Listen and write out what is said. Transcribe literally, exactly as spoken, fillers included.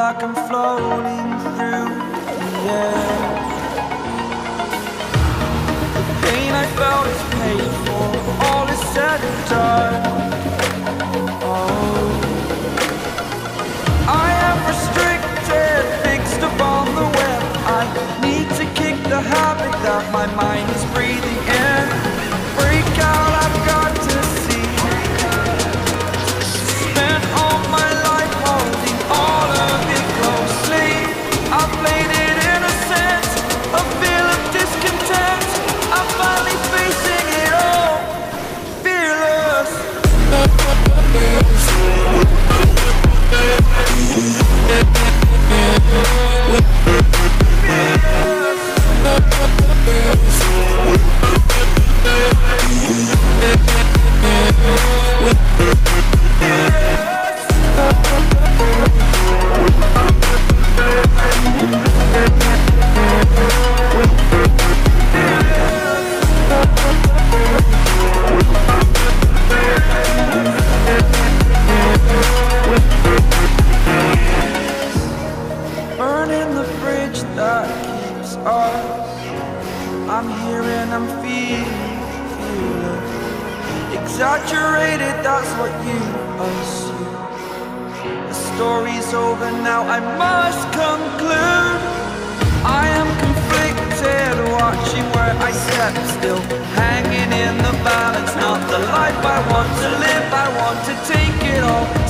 like I'm floating through the air. The pain I felt is paid for, all is said and done. Oh, I am restricted, fixed upon the web. I need to kick the habit that my mind is breathing in. Break out, I've got to see. Spent all my life holding all of it closely. I played it innocent, a feel of discontent. I'm finally facing it all, fearless. Burning the bridge that keeps us. I'm here and I'm feeling, feeling exaggerated, that's what you assume. The story's over now, I must conclude. I am conflicted, watching where I step still, hanging in the balance. Not the life I want to live, I want to take it all.